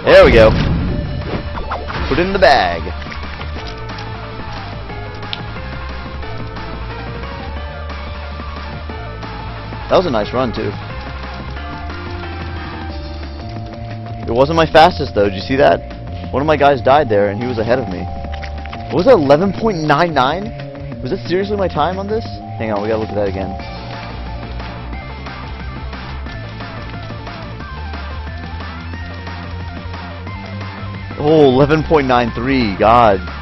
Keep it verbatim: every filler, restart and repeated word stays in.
There we go. Put it in the bag. That was a nice run, too. It wasn't my fastest, though. Did you see that? One of my guys died there, and he was ahead of me. What was that, eleven point nine nine? Was that seriously my time on this? Hang on, we gotta look at that again. Oh, eleven point nine three, God.